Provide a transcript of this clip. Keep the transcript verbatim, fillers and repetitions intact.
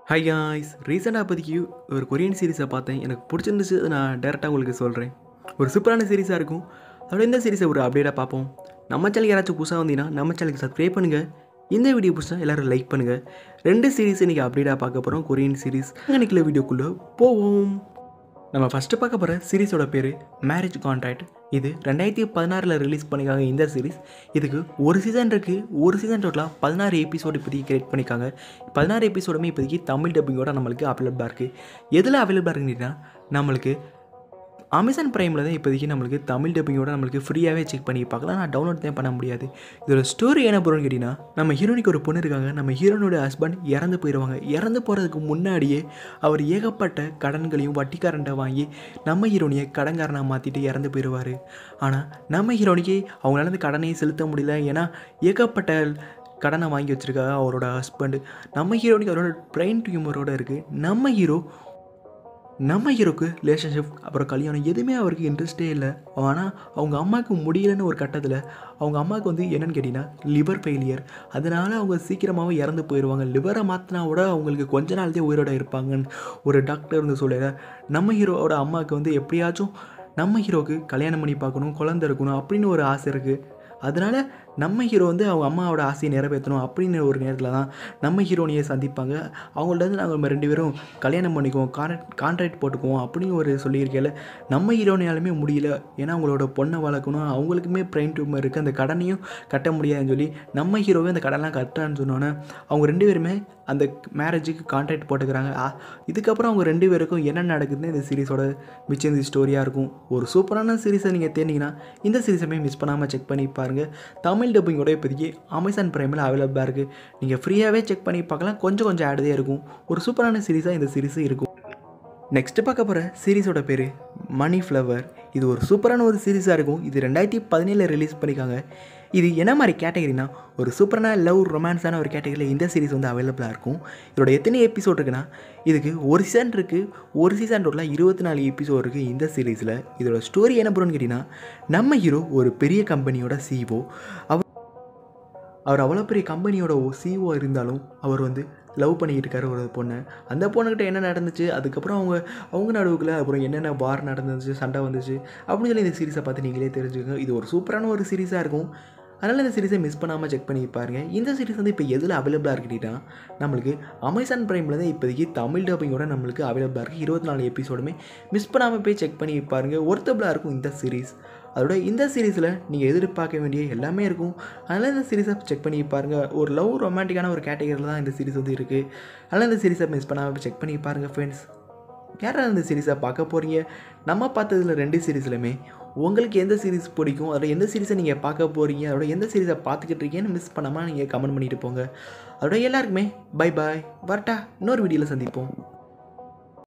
Hi guys, ரீசெண்டாக இப்போதைக்கு ஒரு கொரியன் சீரிஸை பார்த்தேன். எனக்கு பிடிச்சிருந்துச்சு. நான் டேரெக்டாக உங்களுக்கு சொல்கிறேன். ஒரு சூப்பரான சீரிஸாக இருக்கும். அதோட இந்த சீரிஸை ஒரு அப்டேட்டாக பார்ப்போம். நம்ம சேனல் யாராச்சும் புதுசாக வந்தீங்கன்னா நம்ம சேனலுக்கு சப்ஸ்கிரைப் பண்ணுங்கள். இந்த வீடியோ பிடிச்சா எல்லோரும் லைக் பண்ணுங்கள். ரெண்டு சீரிஸ் இன்றைக்கி அப்டேட்டாக பார்க்க போகிறோம். கொரியன் சீரிஸ் இன்றைக்கி வீடியோக்குள்ளே போவோம். நம்ம ஃபஸ்ட்டு பார்க்க போகிற சீரிஸோட பேர் மேரேஜ் கான்ட்ராக்ட். இது ரெண்டாயிரத்தி பதினாறில் ரிலீஸ் பண்ணியிருக்காங்க. இந்த சீரிஸ் இதுக்கு ஒரு சீசன் இருக்குது. ஒரு சீசன் டோட்டலாக பதினாறு எபிசோடு இப்போதைக்கு கிரியேட் பண்ணியிருக்காங்க. பதினாறு எபிசோடுமே இப்போதைக்கு தமிழ் டப்பிங்கோட நம்மளுக்கு அவைலபிளாக இருக்குது. எதில் அவைலபிளாக இருக்குன்னா நம்மளுக்கு அமேசான் ப்ரைமில் தான் இப்போதைக்கு நம்மளுக்கு தமிழ் டப்பிங்கோட நம்மளுக்கு ஃப்ரீயாகவே செக் பண்ணி பார்க்கலாம். நான் டவுன்லோட் தான் பண்ண முடியாது. இதோட ஸ்டோரி என்ன போகிறோன்னு கேட்டிங்கன்னா, நம்ம ஹீரோனிக்கு ஒரு பொண்ணு இருக்காங்க. நம்ம ஹீரோனோட ஹஸ்பண்ட் இறந்து போயிடுவாங்க. இறந்து போகிறதுக்கு முன்னாடியே அவர் ஏகப்பட்ட கடன்களையும் வட்டிக்காரன்ட்ட வாங்கி நம்ம ஹீரோனியை கடன்காரனாக மாற்றிட்டு இறந்து போயிடுவார். ஆனால் நம்ம ஹீரோனிக்கு அவங்களால அந்த கடனையும் செலுத்த முடியல. ஏன்னா ஏகப்பட்ட கடனை வாங்கி வச்சுருக்காங்க அவரோட ஹஸ்பண்டு. நம்ம ஹீரோனிக்கு அவரோட பிரெயின் டியூமரோடு இருக்குது. நம்ம ஹீரோ நம்ம ஹீரோக்கு ரிலேஷன்ஷிப் அப்புறம் கல்யாணம் எதுவுமே அவருக்கு இன்ட்ரெஸ்டே இல்லை. ஆனால் அவங்க அம்மாவுக்கு முடியலன்னு ஒரு கட்டத்தில் அவங்க அம்மாவுக்கு வந்து என்னென்னு கேட்டிங்கன்னா லிவர் ஃபெயிலியர். அதனால் அவங்க சீக்கிரமாகவே இறந்து போயிடுவாங்க. லிவரை மாற்றினா கூட அவங்களுக்கு கொஞ்ச நாள் தான் உயிரோட இருப்பாங்கன்னு ஒரு டாக்டர் வந்து சொல்லுற. நம்ம ஹீரோவோட அம்மாவுக்கு வந்து எப்படியாச்சும் நம்ம ஹீரோவுக்கு கல்யாணம் பண்ணி பார்க்கணும், குழந்தை இருக்கணும் அப்படின்னு ஒரு ஆசை இருக்குது. அதனால் நம்ம ஹீரோ வந்து அவங்க அம்மாவோட ஆசையை நிறைவேற்றணும் அப்படின்னு ஒரு நேரத்தில் தான் நம்ம ஹீரோனியை சந்திப்பாங்க. அவங்கள்ட்ட வந்து நாங்கள் ரெண்டு பேரும் கல்யாணம் பண்ணிக்குவோம், கான்ட்ராக்ட் கான்ட்ராக்ட் போட்டுக்குவோம் அப்படின்னு ஒரு சொல்லியிருக்கையில் நம்ம ஹீரோனியாலுமே முடியல. ஏன்னா அவங்களோட பொண்ணை வளர்க்கணும், அவங்களுக்குமே பிரெயின் டியூமர் இருக்குது, அந்த கடனையும் கட்ட முடியாதுன்னு சொல்லி நம்ம ஹீரோவே அந்த கடன்லாம் கட்டுறான்னு சொன்னோன்னே அவங்க ரெண்டு பேருமே அந்த மேரேஜுக்கு கான்ட்ராக்ட் போட்டுக்கிறாங்க. இதுக்கப்புறம் அவங்க ரெண்டு பேருக்கும் என்ன நடக்குதுன்னு இந்த சீரிஸோட மிச்சம் இந்த ஸ்டோரியாக இருக்கும். ஒரு சூப்பரான சீரிஸை நீங்கள் தேடிங்கன்னா இந்த சீரிஸை மிஸ் பண்ணாமல் செக் பண்ணி பாருங்கள். தமிழ் டப்பிங்கோட இப்போதைக்கு அமேசான் ப்ரைமில் அவைலபிளாக இருக்குது. நீங்கள் ஃப்ரீயாகவே செக் பண்ணி பார்க்கலாம். கொஞ்சம் கொஞ்சம் ஆடுதே இருக்கும். ஒரு சூப்பரான சீரிஸாக இந்த சீரிஸு இருக்கும். நெக்ஸ்ட்டு பார்க்க போகிற சீரிஸோட பேர் மணி ஃப்ளவர். இது ஒரு சூப்பரான ஒரு சீரிஸாக இருக்கும். இது ரெண்டாயிரத்தி பதினேழில் ரிலீஸ் பண்ணியிருக்காங்க. இது என்ன மாதிரி கேட்டகரினா ஒரு சூப்பரான லவ் ரொமான்ஸான ஒரு கேட்டகரியில் இந்த சீரிஸ் வந்து அவைலபிளாக இருக்கும். இதோட எத்தனை எபிசோட் இருக்குன்னா இதுக்கு ஒரு சீசன் இருக்குது. ஒரு சீசன் டோட்டலாக இருபத்தி நாலு எபிசோட் இருக்குது இந்த சீரீஸில். இதோட ஸ்டோரி என்ன போகிறோன்னு கேட்டிங்கன்னா, நம்ம ஹீரோ ஒரு பெரிய கம்பெனியோட சிஇஓ. அவர் அவர் அவ்வளோ பெரிய கம்பெனியோட சிஇஓ இருந்தாலும் அவர் வந்து லவ் பண்ணிக்கிட்டு இருக்காரு ஒரு பொண்ணை. அந்த பொண்ணுக்கிட்ட என்ன நடந்துச்சு, அதுக்கப்புறம் அவங்க அவங்க நடுவுக்குள்ள அப்புறம் என்னென்ன வார் நடந்துச்சு, சண்டை வந்துச்சு அப்படின்னு சொல்லி இந்த சீரிஸை பார்த்து நீங்களே தெரிஞ்சுக்கோங்க. இது ஒரு சூப்பரான ஒரு சீரிஸாக இருக்கும். அதனால் இந்த சீரிஸை மிஸ் பண்ணாமல் செக் பண்ணி பாருங்கள். இந்த சீரிஸ் வந்து இப்போ எதில் அவைலபிளாக இருக்குன்னா நம்மளுக்கு அமேசான் ப்ரைமில் தான் இப்போதைக்கு தமிழ் டப்பிங்கோட நம்மளுக்கு அவைலபிளாக இருக்குது. இருபத்தி நாலு எபிசோடுமே மிஸ் பண்ணாமல் போய் செக் பண்ணி பாருங்கள். ஒர்த்தபிளாக இருக்கும் இந்த சீரிஸ். அதோட இந்த சீரிஸில் நீங்கள் எதிர்பார்க்க வேண்டிய எல்லாமே இருக்கும். அதனால் இந்த சீரிஸை செக் பண்ணி பாருங்கள். ஒரு லவ் ரொமான்டிக்கான ஒரு கேட்டகரியில் தான் இந்த சீரிஸ் வந்து இருக்குது. அதனால் இந்த சீரிஸை மிஸ் பண்ணாமல் செக் பண்ணி பாருங்கள் ஃப்ரெண்ட்ஸ். யாராவது இந்த சீரிஸை பார்க்க போகிறீங்க? நம்ம பார்த்ததில் ரெண்டு சீரிஸ்லையுமே உங்களுக்கு எந்த சீரிஸ் பிடிக்கும், அதோட எந்த சீரிஸை நீங்கள் பார்க்க போகிறீங்க, அதோட எந்த சீரிஸை பார்த்துக்கிட்டு இருக்கீங்கன்னு மிஸ் பண்ணாமல் நீங்கள் கமெண்ட் பண்ணிட்டு போங்க. அதோட எல்லாருக்குமே பை பாய். வரட்டா, இன்னொரு வீடியோவில் சந்திப்போம்.